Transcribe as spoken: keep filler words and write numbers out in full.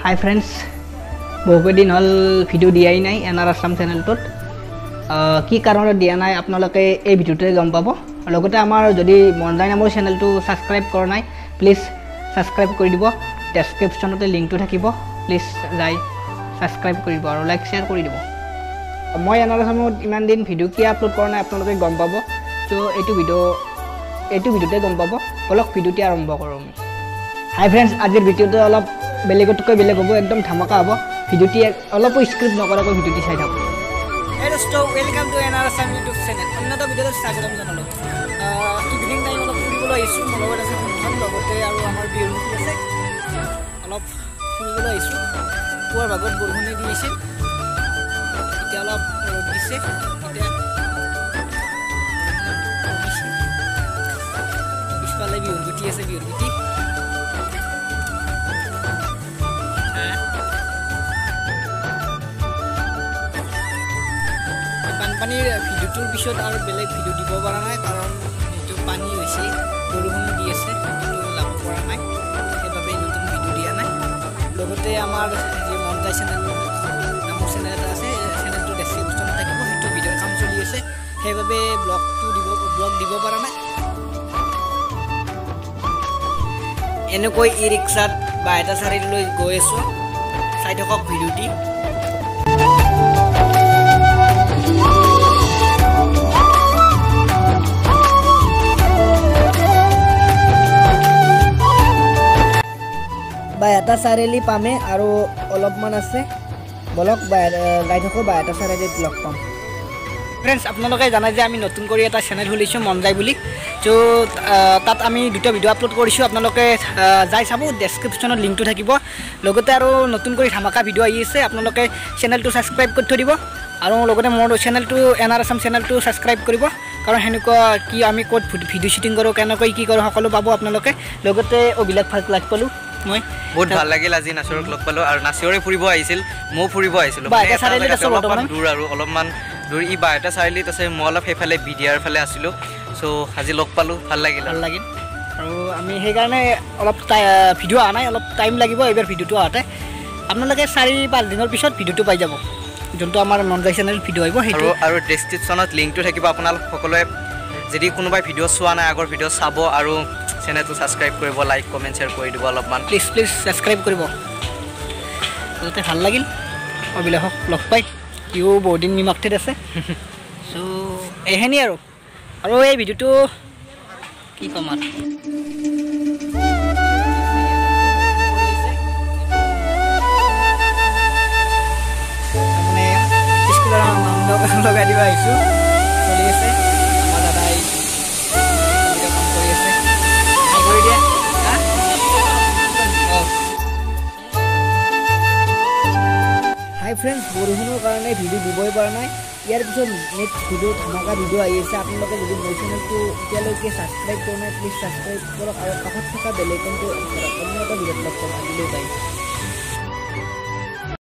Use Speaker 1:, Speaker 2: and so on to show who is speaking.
Speaker 1: হাই friends, বহুকেইদিন হ'ল video' দিয়াই নাই এনাৰ আছাম চেনেলটোত। কি কাৰণত দিয়া নাই আপোনালোকে এই ভিডিঅ'টোতে গম পাব। লগতে আমাৰ যদি মন যায় নামৰ চেনেলটো ছাবস্ক্ৰাইব কৰা নাই, প্লিজ ছাবস্ক্ৰাইব কৰি দিব। ডেছক্ৰিপশ্যনতে লিংকটো থাকিব, প্লিজ যাই ছাবস্ক্ৰাইব কৰি দিব আৰু লাইক শ্বেয়াৰ কৰি দিব। মই এনাৰ আছামত ইমান দিন ভিডিঅ' কিয় আপলোড কৰা নাই আপোনালোকে গম পাব। চ' এইটো ভিডিঅ' এইটো ভিডিঅ'তে গম পাব। বলক ভিডিঅ'টি আৰম্ভ কৰোঁ আমি। হাই ফ্ৰেণ্ডছ, আজিৰ ভিডিঅ'টো অলপ বেলেগতকৈ বেলেগ হ'ব, একদম ধামাকা হ'ব। ভিডিঅ'টি অলপো স্ক্ৰিপ্ট নকৰাকৈ ভিডিঅ'টি চাই থাকক।
Speaker 2: Hey dosto, welcome to another Assam YouTube channel. Another video is স্বাগতম জনালো। ইভিনিং টাইম অলপ ফুৰিবলৈ আহিছোঁ, মোৰ লগত আছে সন্ধান, লগতে আৰু আমাৰ বিহুমুখী আছে। অলপ ফুৰিবলৈ আহিছোঁ। পুৱাৰ ভাগত বৰষুণে দি আছিল, এতিয়া অলপ ৰ'দ দিছে। এতিয়া পিছফালে বিহুমুখী আছে, বিহুমুখী বানপানীৰ ভিডিঅ'টোৰ পিছত আৰু বেলেগ ভিডিঅ' দিব পৰা নাই, কাৰণ এইটো পানী হৈছে, বৰষুণ দি আছে, সেইটো লাভ পৰা নাই, সেইবাবে নতুন ভিডিঅ' দিয়া নাই। লগতে আমাৰ যি মনটাই চেনেল নামৰ চেনেল এটা আছে, চেনেলটো ডেছক্ৰিপশ্যনত থাকিব, সেইটো ভিডিঅ'ৰ কাম চলি আছে, সেইবাবে ব্লগটো দিব ব্লগ দিব পৰা নাই। এনেকৈ ই ৰিক্সাত বা এটা চাৰিলৈ গৈ আছোঁ, চাই থাকক ভিডিঅ'টি। বাইহাটা চাৰিআলি পামে আৰু অলপমান আছে, বলক গাই থাকোঁ, বাইহাটা চাৰিআলিত লগ পাম। ফ্ৰেণ্ডছ, আপোনালোকে জানে যে আমি নতুন কৰি এটা চেনেল খুলিছোঁ মন যায় বুলি। চ' তাত আমি দুটা ভিডিঅ' আপলোড কৰিছোঁ, আপোনালোকে যাই চাব, ডেছক্ৰিপশ্যনত লিংকটো থাকিব। লগতে আৰু নতুন কৰি ধামাকা ভিডিঅ' আহি আছে, আপোনালোকে চেনেলটো ছাবস্ক্ৰাইব কৰি থৈ দিব। আৰু লগতে মোৰ চেনেলটো এনাৰ আছাম চেনেলটো ছাবস্ক্ৰাইব কৰিব, কাৰণ সেনেকুৱা কি আমি ক'ত ভিডিঅ' শ্বুটিং কৰোঁ, কেনেকৈ কি কৰোঁ, সকলো পাব আপোনালোকে। লগতে অভিলাষ ভাগ লাগ পালোঁ, মই
Speaker 3: বহুত ভাল লাগিল। আজি নাচিৰক লগ পালোঁ, আৰু নাচিৰৰে ফুৰিব আহিছিল, ময়ো ফুৰিব আহিছিলোঁ। অলপমান দূৰ আৰু অলপমান দূৰ ই বাইহাটা চাৰিআলিত আছে, মই অলপ সেইফালে বিডিয়াৰ ফালে আছিলোঁ। চ' আজি লগ পালোঁ, ভাল লাগিল
Speaker 2: ভাল লাগিল। আৰু আমি সেইকাৰণে অলপ ভিডিঅ' অহা নাই, অলপ টাইম লাগিব এইবাৰ ভিডিঅ'টো আহোঁতে। আপোনালোকে চাৰি পাঁচ দিনৰ পিছত ভিডিঅ'টো পাই যাব, যোনটো আমাৰ মন যায় চেনেল ভিডিঅ' আহিব সেইটো।
Speaker 3: আৰু ডেছক্ৰিপশ্যনত লিংকটো থাকিব, আপোনালোক সকলোৱে যদি কোনোবাই ভিডিঅ' চোৱা নাই আগৰ ভিডিঅ' চাব, আৰু চেনেলটো ছাবস্ক্ৰাইব কৰিব, লাইক কমেণ্ট শ্বেয়াৰ কৰি দিব অলপমান,
Speaker 2: প্লিজ প্লিজ ছাবস্ক্ৰাইব কৰিব। লগতে ভাল লাগিল অভিলাষক লগ পাই, ইও বহুত দিন নিমখঠিত আছে। চ' এইখিনি আৰু আৰু এই ভিডিঅ'টো কি ক'ম আৰু মানে স্কুলৰ লগাই দিব আহিছোঁ, চলি আছে। আমাৰ দাদাই কাম কৰি আছে, কৰি দিয়ে। হাই ফ্ৰেণ্ডছ, বৰষুণৰ কাৰণে ভিডিঅ' দিবই পৰা নাই। ইয়াৰ পিছত নেক্সট ভিডিঅ' ধামাকা ভিডিঅ' আহি আছে। আপোনালোকে যদি মোৰ চেনেলটো এতিয়ালৈকে ছাবস্ক্ৰাইব কৰা নাই, প্লিজ ছাবস্ক্ৰাইব কৰক আৰু কাষত থকা বেল আইকনটো অন কৰক। অন্য এটা ভিডিঅ'ত লগ পাম, আজিলৈ বাই।